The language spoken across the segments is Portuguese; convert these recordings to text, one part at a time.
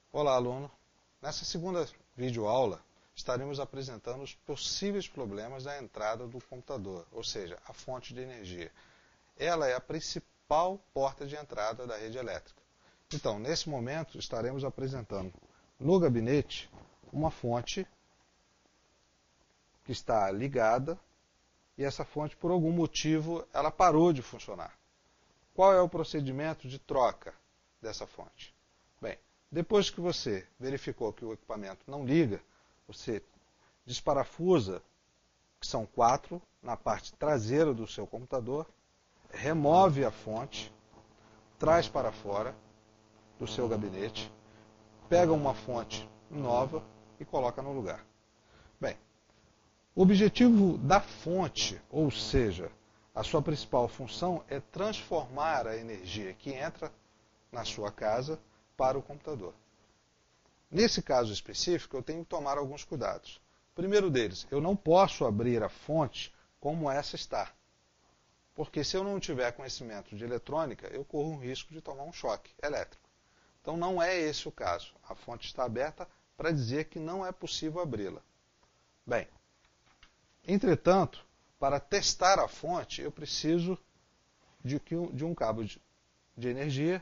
Olá, aluno. Nessa segunda videoaula, estaremos apresentando os possíveis problemas da entrada do computador, ou seja, a fonte de energia. Ela é a principal porta de entrada da rede elétrica. Então, nesse momento, estaremos apresentando no gabinete uma fonte que está ligada e essa fonte, por algum motivo, ela parou de funcionar. Qual é o procedimento de troca dessa fonte? Bem, depois que você verificou que o equipamento não liga, você desparafusa, que são 4, na parte traseira do seu computador, remove a fonte, traz para fora do seu gabinete, pega uma fonte nova e coloca no lugar. Bem, o objetivo da fonte, ou seja, a sua principal função é transformar a energia que entra na sua casa para o computador. Nesse caso específico, eu tenho que tomar alguns cuidados. O primeiro deles, eu não posso abrir a fonte como essa está. Porque se eu não tiver conhecimento de eletrônica, eu corro um risco de tomar um choque elétrico. Então não é esse o caso. A fonte está aberta para dizer que não é possível abri-la. Bem, entretanto, para testar a fonte, eu preciso de um cabo de energia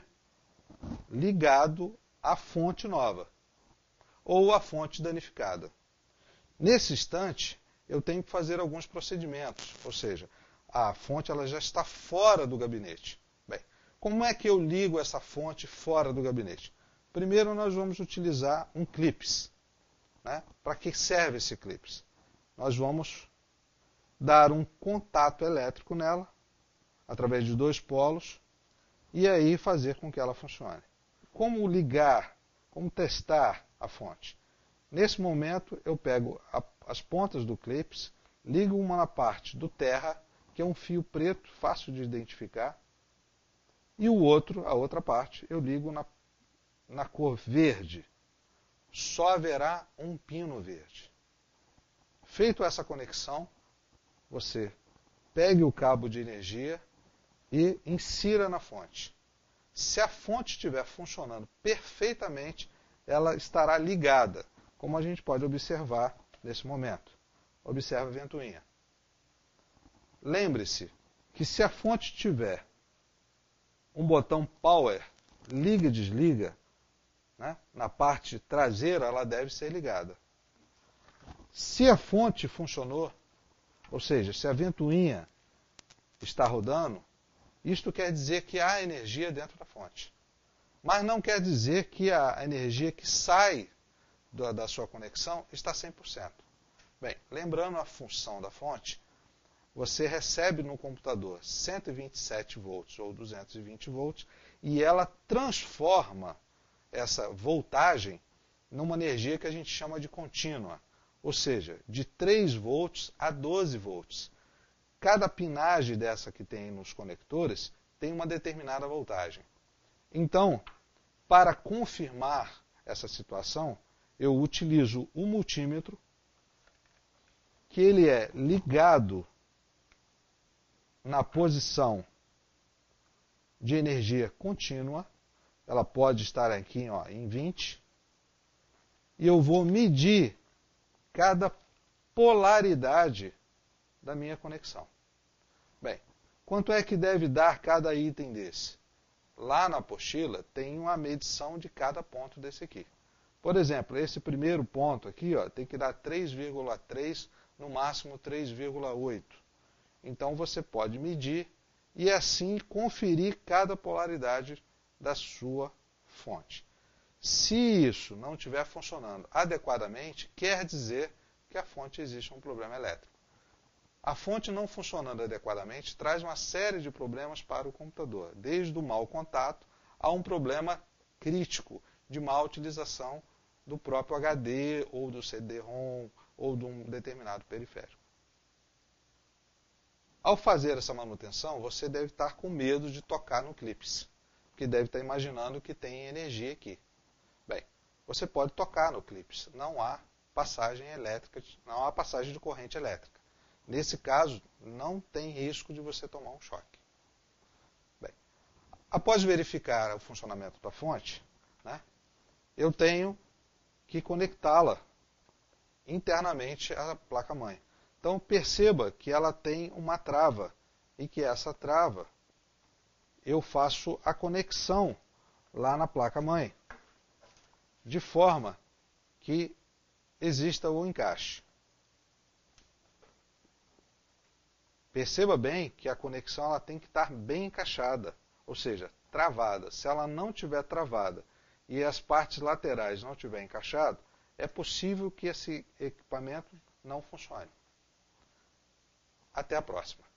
ligado à fonte nova ou à fonte danificada. Nesse instante, eu tenho que fazer alguns procedimentos, ou seja, a fonte ela já está fora do gabinete. Bem, como é que eu ligo essa fonte fora do gabinete? Primeiro, nós vamos utilizar um clips. Né? Para que serve esse clips? Nós vamos dar um contato elétrico nela, através de 2 polos, e aí fazer com que ela funcione. Como ligar, como testar a fonte? Nesse momento, eu pego as pontas do clips, ligo uma na parte do terra, que é um fio preto, fácil de identificar, e a outra parte, eu ligo na cor verde. Só haverá um pino verde. Feito essa conexão, você pegue o cabo de energia e insira na fonte. Se a fonte estiver funcionando perfeitamente, ela estará ligada, como a gente pode observar nesse momento. Observe a ventoinha. Lembre-se que se a fonte tiver um botão power, liga e desliga, né, na parte traseira ela deve ser ligada. Se a fonte funcionou, ou seja, se a ventoinha está rodando, isto quer dizer que há energia dentro da fonte. Mas não quer dizer que a energia que sai da sua conexão está 100%. Bem, lembrando a função da fonte, você recebe no computador 127 volts ou 220 volts e ela transforma essa voltagem numa energia que a gente chama de contínua, ou seja, de 3 volts a 12 volts. Cada pinagem dessa que tem nos conectores tem uma determinada voltagem. Então, para confirmar essa situação, eu utilizo o multímetro, que ele é ligado na posição de energia contínua. Ela pode estar aqui em 20. E eu vou medir cada polaridade da minha conexão. Bem, quanto é que deve dar cada item desse? Lá na apostila tem uma medição de cada ponto desse aqui. Por exemplo, esse primeiro ponto aqui tem que dar 3,3, no máximo 3,8. Então você pode medir e assim conferir cada polaridade da sua fonte. Se isso não estiver funcionando adequadamente, quer dizer que a fonte existe um problema elétrico. A fonte não funcionando adequadamente traz uma série de problemas para o computador, desde o mau contato a um problema crítico de má utilização do próprio HD ou do CD-ROM ou de um determinado periférico. Ao fazer essa manutenção, você deve estar com medo de tocar no clips, porque deve estar imaginando que tem energia aqui. Bem, você pode tocar no clips, não há passagem elétrica, não há passagem de corrente elétrica. Nesse caso, não tem risco de você tomar um choque. Bem, após verificar o funcionamento da fonte, né, eu tenho que conectá-la internamente à placa-mãe. Então perceba que ela tem uma trava e que essa trava eu faço a conexão lá na placa-mãe, de forma que exista o encaixe. Perceba bem que a conexão ela tem que estar bem encaixada, ou seja, travada. Se ela não estiver travada e as partes laterais não estiverem encaixadas, é possível que esse equipamento não funcione. Até a próxima.